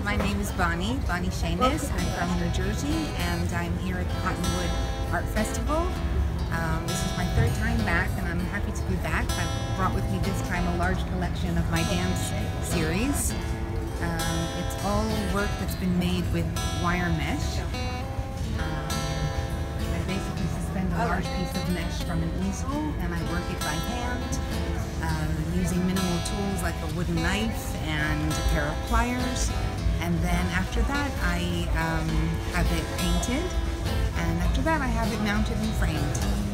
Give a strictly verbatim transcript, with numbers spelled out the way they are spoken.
my name is Bonnie, Bonnie Shayness. I'm from New Jersey, and I'm here at the Cottonwood Art Festival. Um, this is my third time back, and I'm happy to be back. I've brought with me this time a large collection of my dance series. Um, it's all work that's been made with wire mesh. Um, I basically suspend a large piece of mesh from an easel, and I work it by hand, um, using minimal tools like a wooden knife and a pair of pliers. And then after that, I um, have it painted, and after that, I have it mounted and framed.